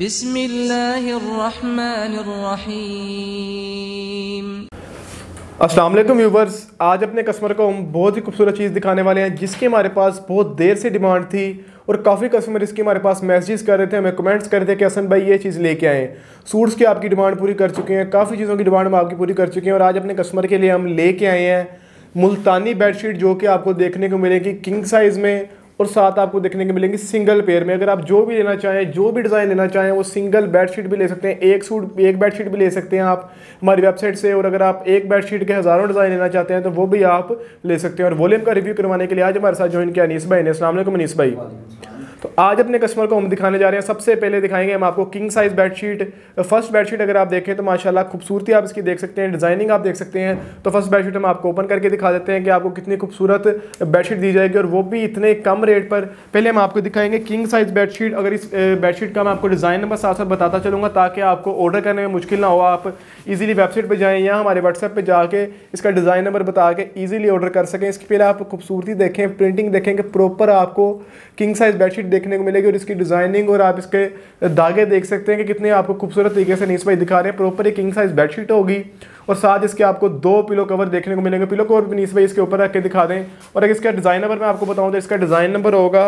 बिस्मिल्लाहिर्रहमानिर्रहीम। अस्सलाम वालेकुम व्यूवर्स, आज अपने कस्टमर को हम बहुत ही खूबसूरत चीज़ दिखाने वाले हैं जिसकी हमारे पास बहुत देर से डिमांड थी और काफ़ी कस्टमर इसकी हमारे पास मैसेजेस कर रहे थे, हमें कमेंट्स कर रहे थे कि हसन भाई ये चीज़ लेके आएँ। सूट्स की आपकी डिमांड पूरी कर चुके हैं, काफ़ी चीज़ों की डिमांड हम आपकी पूरी कर चुके हैं और आज अपने कस्टमर के लिए हम लेके आए हैं मुल्तानी बेडशीट जो कि आपको देखने को मिलेगी किंग साइज़ में और साथ आपको देखने को मिलेंगी सिंगल पेयर में। अगर आप जो भी लेना चाहें, जो भी डिज़ाइन लेना चाहें, वो सिंगल बेडशीट भी ले सकते हैं, एक बेडशीट भी ले सकते हैं आप हमारी वेबसाइट से। और अगर आप एक बेडशीट के हज़ारों डिज़ाइन लेना चाहते हैं तो वो भी आप ले सकते हैं। और वॉल्यूम का रिव्यू करवाने के लिए आज हमारे साथ ज्वाइन किया अनीस भाई ने। अस्सलाम वालेकुम अनीस भाई। तो आज अपने कस्टमर को हम दिखाने जा रहे हैं, सबसे पहले दिखाएंगे हम आपको king size bedsheet. First bedsheet अगर आप देखें तो माशाल्लाह खूबसूरती आप इसकी देख सकते हैं, डिज़ाइनिंग आप देख सकते हैं। तो फर्स्ट बेडशीट हम आपको ओपन करके दिखा देते हैं कि आपको कितनी खूबसूरत बेडशीट दी जाएगी और वो भी इतने कम रेट पर। पहले हम आपको दिखाएंगे किंग साइज़ बेडशीट। अगर इस बेडशीट का मैं आपको डिज़ाइन नंबर साथ साथ बताता चलूँगा ताकि आपको ऑर्डर करने में मुश्किल ना हो, आप ईजिली वेबसाइट पर जाएँ या हमारे व्हाट्सएप पर जाके इसका डिज़ाइन नंबर बता के ईजिली ऑर्डर कर सकें। इसके पहले आप खूबसूरती देखें, प्रिंटिंग देखें कि प्रॉपर आपको किंग साइज़ बेडशीट देखने को मिलेगी और इसकी डिज़ाइनिंग और आप इसके धागे देख सकते हैं कि कितने आपको खूबसूरत तरीके से अनीस भाई दिखा रहे हैं। प्रॉपर एक किंग साइज़ बेडशीट होगी और साथ इसके आपको 2 पिलो कवर देखने को मिलेंगे। पिलो कवर भी अनीस भाई इसके ऊपर रख के दिखा दें। और अगर इसका डिज़ाइन नंबर मैं आपको बताऊं तो इसका डिज़ाइन नंबर होगा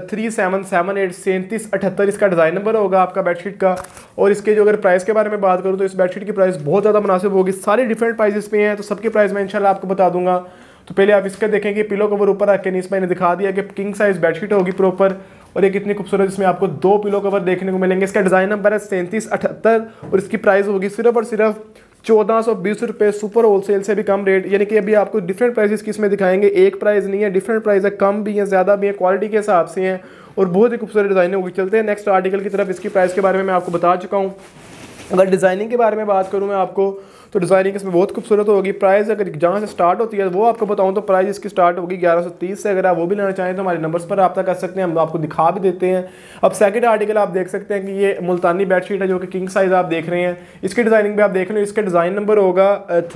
3778 3778 इसका डिज़ाइन नंबर होगा आपका बेडशीट का। और इसके जो अगर प्राइस के बारे में बात करूँ तो इस बेडशीट की प्राइस बहुत ज़्यादा मुनासिब होगी। सारे डिफरेंट प्राइसेस पे हैं तो सबके प्राइस मैं इंशाल्लाह आपको बता दूंगा। तो पहले आप इसका देखें कि पिलो कवर ऊपर रख के अनीस भाई ने दिखा दिया कि किंग साइज़ बेडशीट होगी प्रॉपर। और ये कितनी खूबसूरत, इसमें आपको 2 पिलो कवर देखने को मिलेंगे। इसका डिज़ाइन नंबर है 3778 और इसकी प्राइस होगी सिर्फ और सिर्फ 1420 रुपये। सुपर होलसेल से भी कम रेट, यानी कि अभी आपको डिफरेंट प्राइसेस की इसमें दिखाएंगे, एक प्राइस नहीं है, डिफरेंट प्राइस है, कम भी है, ज़्यादा भी है, क्वालिटी के हिसाब से हैं और बहुत ही खूबसूरत डिज़ाइन होगी। चलते हैं नेक्स्ट आर्टिकल की तरफ। इसकी प्राइस के बारे में मैं आपको बता चुका हूँ। अगर डिज़ाइनिंग के बारे में बात करूँ मैं आपको तो डिज़ाइनिंग इसमें बहुत खूबसूरत होगी। प्राइस अगर जहाँ से स्टार्ट होती है वो आपको बताऊँ तो प्राइस इसकी स्टार्ट होगी 1130 से। अगर आप वो भी लेना चाहें तो हमारे नंबर्स पर रब्ता कर सकते हैं, हम आपको दिखा भी देते हैं। अब सेकंड आर्टिकल आप देख सकते हैं कि ये मुल्तानी बेडशीट है जो कि किंग साइज़ आप देख रहे हैं। इसकी डिज़ाइनिंग भी आप देख रहे हैं, इसका डिज़ाइन नंबर होगा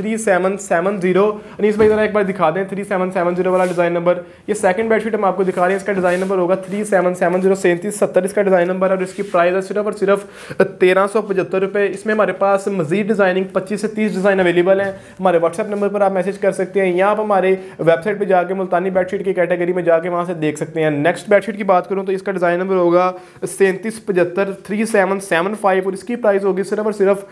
3770। अनीस भाई ज़रा एक बार दिखा दें 3770 वाला डिज़ाइन नंबर। ये सेकंड बेडशीट हम आपको दिखा रहे हैं, इसका डिज़ाइन नंबर होगा 3770 3770 इसका डिज़ाइन नंबर है और इसकी प्राइस है सिर्फ और सिर्फ 1375 रुपये। इसमें हमारे पास मजीद डिज़ाइनिंग 25 से 30 डिज़ाइन अवेलेबल हैं। हमारे व्हाट्सएप नंबर पर आप मैसेज कर सकते हैं या आप हमारे वेबसाइट पे जाके मुल्तानी बेडशीट की कैटेगरी में जाके वहाँ से देख सकते हैं। नेक्स्ट बेडशीट की बात करूँ तो इसका डिज़ाइन नंबर होगा 3775 3775 और इसकी प्राइस होगी सिर्फ और सिर्फ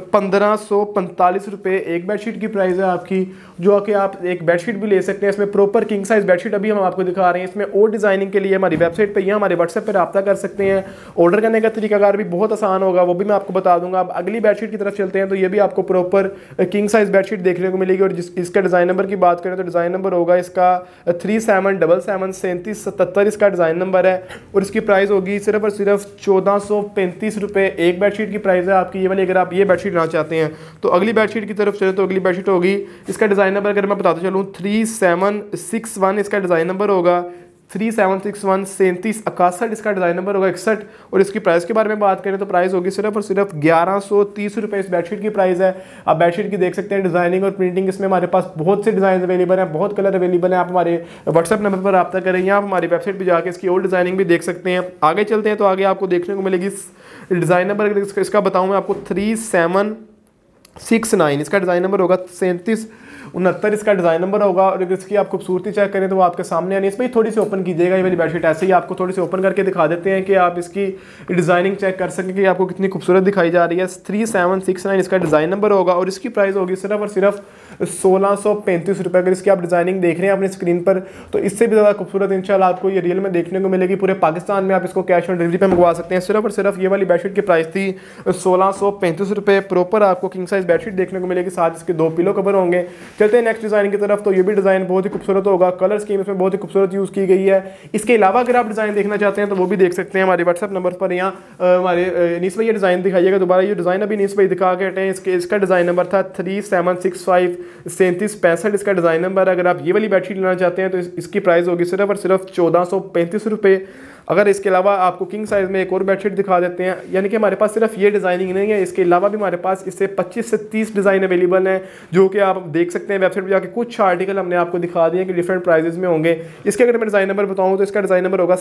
1545 रुपये। एक बेडशीट की प्राइस है आपकी, जो कि आप एक बेडशीट भी ले सकते हैं। इसमें प्रॉपर किंग साइज़ बेडशीट अभी हम आपको दिखा रहे हैं। इसमें और डिज़ाइनिंग के लिए हमारी वेबसाइट पर या हमारे व्हाट्सएप पर रब्ता कर सकते हैं। ऑर्डर करने का तरीकाकार भी बहुत आसान होगा, वो भी मैं आपको बता दूंगा। अब अगली बेडशीट की तरफ चलते हैं तो ये भी आपको प्रॉपर किंग साइज़ बेडशीट देखने को मिलेगी। और इसका डिज़ाइन नंबर की बात करें तो डिज़ाइन नंबर होगा इसका 3777 3777 इसका डिज़ाइन नंबर है और इसकी प्राइस होगी सिर्फ और सिर्फ 1435 रुपये। एक बेडशीट की प्राइस है आपकी ये वाली, अगर आप ये बेडशीट लेना चाहते हैं। तो अगली बेडशीट की तरफ चले तो अगली बेडशीट होगी, इसका डिज़ाइन नंबर अगर मैं बताता चलूँ 3761 इसका डिज़ाइन नंबर होगा 3761 3761 इसका डिज़ाइन नंबर होगा 61। और इसकी प्राइस के बारे में बात करें तो प्राइस होगी सिर्फ और सिर्फ 1130 रुपये इस बेडशीट की प्राइस है। आप बेडशीट की देख सकते हैं डिज़ाइनिंग और प्रिंटिंग, इसमें हमारे पास बहुत से डिज़ाइन अवेलेबल हैं, बहुत कलर अवेलेबल हैं। आप हमारे व्हाट्सएप नंबर पर रब्ता करें या आप हमारी वेबसाइट पर जाकर इसकी और डिज़ाइनिंग भी देख सकते हैं। आगे चलते हैं तो आगे आपको देखने को मिलेगी डिज़ाइन नंबर इसका बताऊँ मैं आपको 3769 इसका डिज़ाइन नंबर होगा 3769 इसका डिज़ाइन नंबर होगा। और अगर इसकी आप खूबसूरती चेक करें तो वो आपके सामने आनी है। इसमें थोड़ी सी ओपन कीजिएगा, ये वाली बेडशीट ऐसे ही आपको थोड़ी सी ओपन करके दिखा देते हैं कि आप इसकी डिज़ाइनिंग चेक कर सकें कि आपको कितनी खूबसूरत दिखाई जा रही है। 3769 इसका डिज़ाइन नंबर होगा और इसकी प्राइस होगी सिर्फ और सिर्फ 1635 रुपये। अगर इसकी आप डिज़ाइनिंग देख रहे हैं अपनी स्क्रीन पर तो इससे भी ज़्यादा खूबसूरत इंशाल्लाह आपको ये रियल में देखने को मिलेगी। पूरे पाकिस्तान में आप इसको कैश ऑन डिलीवरी पे मंगवा सकते हैं। सिर्फ और सिर्फ ये वाली बेडशीट की प्राइस थी 1635 रुपये। प्रॉपर आपको किंग साइज़ बेडशीट देखने को मिलेगी, साथ इसके 2 पिलो कवर होंगे। चलते हैं नेक्स्ट डिज़ाइन की तरफ। तो ये भी डिज़ाइन बहुत ही खूबसूरत होगा, कलर स्कीम इसमें बहुत ही खूबसूरत यूज़ की गई है। इसके अलावा अगर आप डिज़ाइन देखना चाहते हैं तो वो भी देख सकते हैं हमारे व्हाट्सएप नंबर पर या हमारे अनीस भाई ये डिज़ाइन दिखाइएगा दोबारा। ये डिज़ाइन अभी अनीस भाई दिखा के हटें। इसका डिज़ाइन नंबर था 3765 3765 इसका डिज़ाइन नंबर है। अगर आप ये वाली बेडशीट लेना चाहते हैं तो इसकी प्राइस होगी सिर्फ और सिर्फ 1435 रुपये। अगर इसके अलावा आपको किंग साइज़ में एक और बेडशीट दिखा देते हैं, यानी कि हमारे पास सिर्फ ये डिज़ाइनिंग नहीं है, इसके अलावा भी हमारे पास इससे 25 से 30 डिज़ाइन अवेलेबल हैं, जो कि आप देख सकते हैं वेबसाइट पर जाके। कुछ आर्टिकल हमने आपको दिखा दिए कि डिफरेंट प्राइजेस में होंगे। इसके अगर मैं डिज़ाइन नंबर बताऊँ तो इसका डिज़ाइन नंबर होगा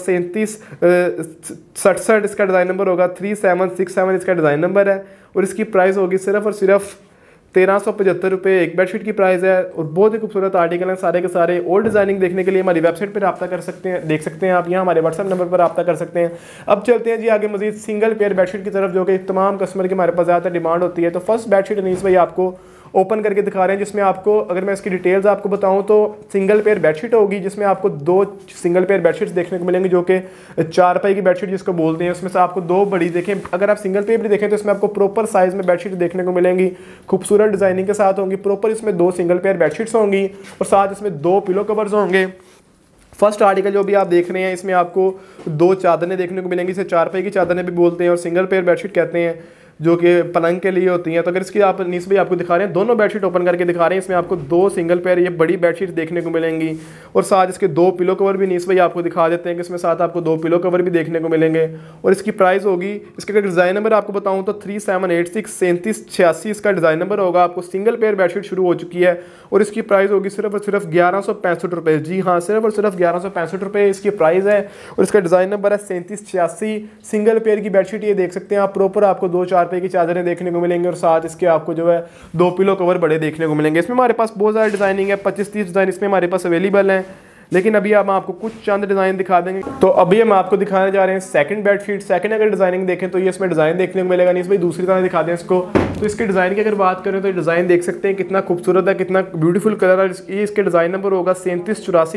3767, इसका डिज़ाइन नंबर होगा 3767, इसका डिज़ाइन नंबर है। और इसकी प्राइस होगी सिर्फ और सिर्फ 1375 रुपये एक बेडशीट की प्राइस है। और बहुत ही खूबसूरत आर्टिकल हैं सारे के सारे। और डिज़ाइनिंग देखने के लिए हमारी वेबसाइट पर रब्ता कर सकते हैं, देख सकते हैं आप, यहाँ हमारे व्हाट्सएप नंबर पर रब्ता कर सकते हैं। अब चलते हैं जी आगे मजीद सिंगल पेयर बेडशीट की तरफ, जो कि तमाम कस्टमर की हमारे पास ज़्यादा डिमांड होती है। तो फर्स्ट बेडशीट अनीस भाई आपको ओपन करके दिखा रहे हैं, जिसमें आपको, अगर मैं इसकी डिटेल्स आपको बताऊं तो सिंगल पेयर बेडशीट होगी, जिसमें आपको 2 सिंगल पेयर बेडशीट्स देखने को मिलेंगी, जो कि 4 पाई की बेडशीट जिसको बोलते हैं। उसमें से आपको 2 बड़ी देखें, अगर आप सिंगल पेयर भी देखें तो इसमें आपको प्रॉपर साइज़ में बेडशीट देखने को मिलेंगी, खूबसूरत डिज़ाइनिंग के साथ होंगी। प्रॉपर इसमें 2 सिंगल पेयर बेडशीट्स होंगी और साथ इसमें 2 पिलो कवर्स होंगे। फर्स्ट आर्टिकल जो भी आप देख रहे हैं, इसमें आपको 2 चादरें देखने को मिलेंगी, इसे 4 पाई की चादरें भी बोलते हैं और सिंगल पेयर बेडशीट कहते हैं, जो कि पलंग के लिए होती हैं। तो अगर इसकी आप नीस भी आपको दिखा रहे हैं, दोनों बेडशीट ओपन करके दिखा रहे हैं, इसमें आपको 2 सिंगल पेयर ये बड़ी बेडशीट देखने को मिलेंगी और साथ इसके 2 पिलो कवर भी नीस भाई आपको दिखा देते हैं कि इसमें साथ आपको 2 पिलो कवर भी देखने को मिलेंगे। और इसकी प्राइस होगी, इसका अगर डिज़ाइन नंबर आपको बताऊं तो 3786 3786 इसका डिज़ाइन नंबर होगा। आपको सिंगल पेयर बेडशीट शुरू हो चुकी है और इसकी प्राइस होगी सिर्फ और सिर्फ 1165 रुपये। जी हाँ, सिर्फ और सिर्फ 1165 रुपये इसकी प्राइस है। और इसका डिज़ाइन नंबर है 3786। सिंगल पेयर की बेडशीट ये देख सकते हैं आप, प्रॉपर आपको 2-4 पाई की चादरें देखने को मिलेंगी और साथ इसके आपको जो है 2 पिलो कवर बड़े देखने को मिलेंगे। इसमें हमारे पास बहुत ज़्यादा डिज़ाइनिंग है, 25-30 डिज़ाइन इसमें हमारे पास अवेलेबल हैं, लेकिन अभी हम आपको कुछ चंद डिज़ाइन दिखा देंगे। तो अभी हम आपको दिखाने जा रहे हैं सेकंड बेडशीट। सेकंड अगर डिज़ाइनिंग देखें तो ये इसमें डिज़ाइन देखने को मिलेगा, नहीं इस भाई दूसरी तरह दिखा दें इसको। तो इसके डिज़ाइन की अगर बात करें तो डिज़ाइन देख सकते हैं कितना खूबसूरत है, कितना ब्यूटीफुल कलर है। ये इसके डिज़ाइन नंबर होगा 3784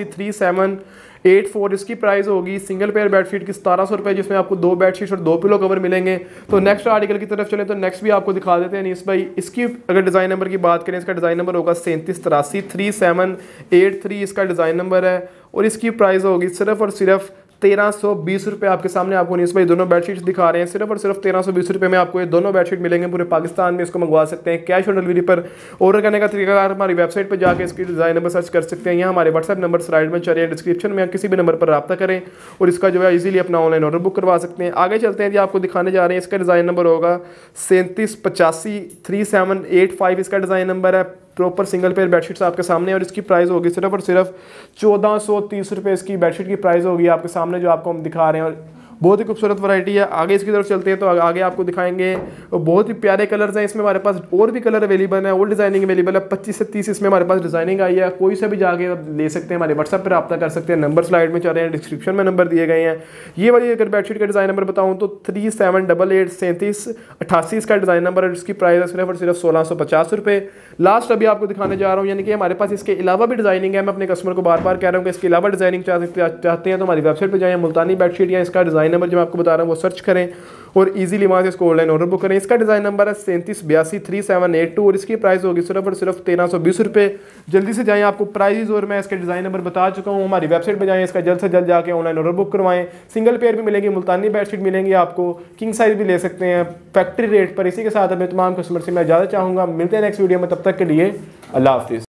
3784। इसकी प्राइस होगी सिंगल पेयर बेडशीट की 1700 रुपये, जिसमें आपको 2 बेडशीट और 2 पिलो कवर मिलेंगे। तो नेक्स्ट आर्टिकल की तरफ चले तो नेक्स्ट भी आपको दिखा देते हैं नीस भाई। इसकी अगर डिज़ाइन नंबर की बात करें, इसका डिज़ाइन नंबर होगा 3783 3783 इसका डिज़ाइन नंबर है। और इसकी प्राइस होगी सिर्फ और सिर्फ 1320 रुपये। आपके सामने आपको नीस भाई दोनों बेडशीट्स दिखा रहे हैं, सिर्फ और सिर्फ 1320 रुपये में आपको ये दोनों बेडशीट मिलेंगे। पूरे पाकिस्तान में इसको मंगवा सकते हैं कैश ऑन डिलीवरी पर। ऑर्डर करने का तरीका हमारी वेबसाइट पर जाकर इसकी डिज़ाइन नंबर सर्च कर सकते हैं, यहाँ हमारे व्हाट्सएप नंबर स्लाइड में चल रहे हैं, डिस्क्रिप्शन में किसी भी नंबर पर रब्ता करें और इसका जो है इजीली अपना ऑनलाइन ऑर्डर बुक करवा सकते हैं। आगे चलते हैं जी, आपको दिखाने जा रहे हैं, इसका डिज़ाइन नंबर होगा 3785 3785 इसका डिज़ाइन नंबर है। प्रॉपर सिंगल पेयर बेडशीट्स आपके सामने और इसकी प्राइस होगी सिर्फ और सिर्फ 1430 रुपये इसकी बेडशीट की प्राइस होगी आपके सामने, जो आपको हम दिखा रहे हैं। और बहुत ही खूबसूरत वैरायटी है। आगे इसकी तरफ चलते हैं तो आगे आपको दिखाएंगे बहुत ही प्यारे कलर्स हैं। इसमें हमारे पास और भी कलर अवेलेबल है, और डिज़ाइनिंग अवेलेबल है। 25 से 30 इसमें हमारे पास डिज़ाइनिंग आई है। कोई से भी जाके ले सकते हैं, हमारे व्हाट्सएप पर रब्ता कर सकते हैं। नंबर स्लाइड में चल रहे हैं, डिस्क्रिप्शन में नंबर दिए गए हैं। ये वाली अगर बेडशीट का डिज़ाइन नंबर बताऊँ तो 3788 3788 इसका डिज़ाइन नंबर है। इसकी प्राइस है सिर्फ और सिर्फ 1650 रुपये। लास्ट अभी आपको दिखाने जा रहा हूँ, यानी कि हमारे पास इसके अलावा भी डिज़ाइनिंग है। मैं अपने कस्टमर को बार बार कह रहा हूँ कि इसके अलावा डिज़ाइनिंग चाहते हैं तो हमारी वेबसाइट पर जाएँ, मुल्तानी बेडशीट या इसका डिज़ाइन नंबर जो मैं आपको बता रहा हूँ वो सर्च करें और इजीली वहाँ से इसको ऑनलाइन ऑर्डर बुक करें। इसका डिज़ाइन नंबर है 3782 3782 और इसकी प्राइस होगी सिर्फ और सिर्फ 1320 रुपये। जल्दी से जाएं, आपको प्राइस और मैं इसके डिज़ाइन नंबर बता चुका हूँ। हमारी वेबसाइट पर जाएं, इसका जल्द से जल्द जाके ऑनलाइन ऑर्डर बुक करवाएं। सिंगल पेयर भी मिलेंगी, मुल्तानी बेडशीट मिलेंगी, आपको किंग साइज भी ले सकते हैं फैक्ट्री रेट पर। इसी के साथ अपने तमाम कस्टमर से मैं इजाज़त चाहूँगा। मिलते हैं नेक्स्ट वीडियो में, तब तक के लिए अल्लाह हाफिज़।